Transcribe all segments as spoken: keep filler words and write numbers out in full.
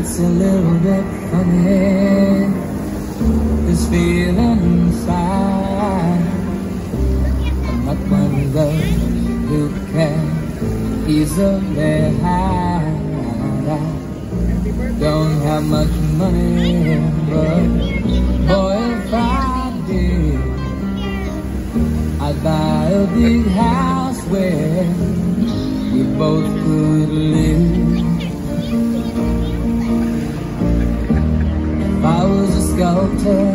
It's a little bit funny, this feeling inside. I'm not one of those who can easily hide. I don't have much money, but boy, if I did, I'd buy a big house where we both could live. If I was a sculptor,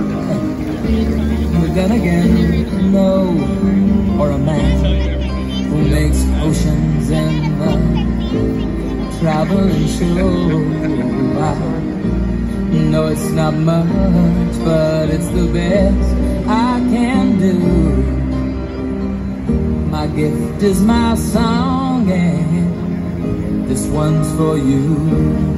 but then again, no, or a man who makes oceans in the traveling show. I know it's not much, but it's the best I can do. My gift is my song, and this one's for you.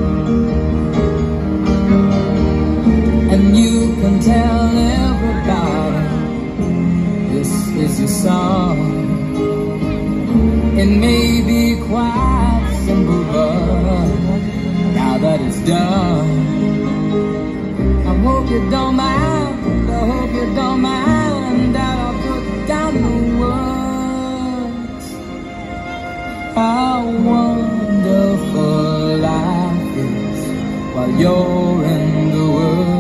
And you can tell everybody this is your song. It may be quite simple, but now that it's done, I hope you don't mind, I hope you don't mind that I'll put down the words. How wonderful life is while you're in the world.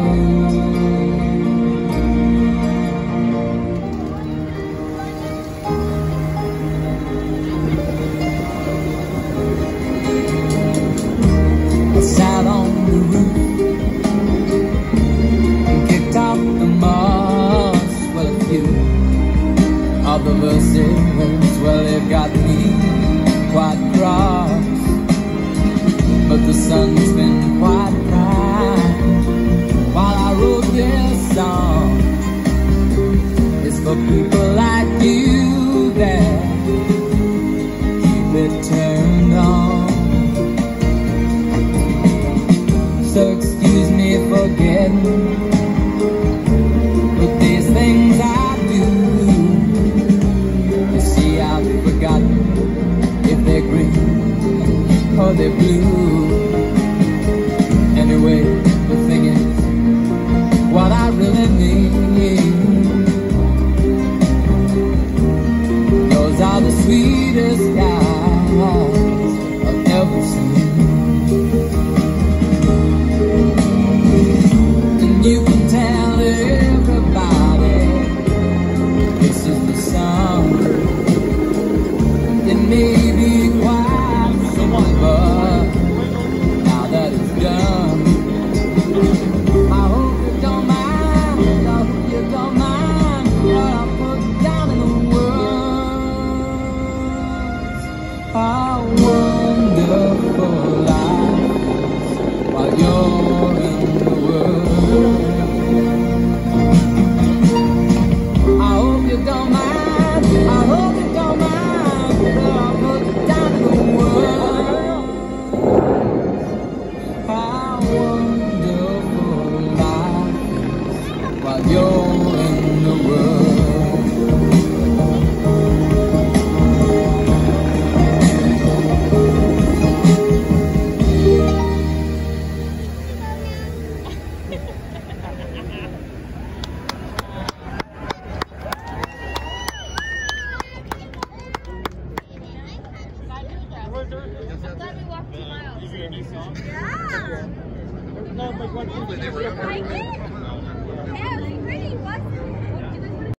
I sat on the roof and kicked out the moss. Well, a few of the verses, well, they've got me quite cross. But the sun's been quite kind while I wrote this song. It's for people like you that keep it turned on. So excuse me for getting with these things I do. You see, I've forgotten if they're green or they're blue. Anyway, the thing is, what I really mean, those are the sweetest guys I've ever seen. And you can tell everybody this is the song. It may be quite simple, but now that it's done, I hope you don't mind, I hope you don't mind what I put down in the words. How wonderful life is while you're in the world. I hope you don't mind, I hope you don't mind what I put down in the world. How wonderful life is while you're in the world. Yeah. No, but what? I did. Yeah, it was pretty. What?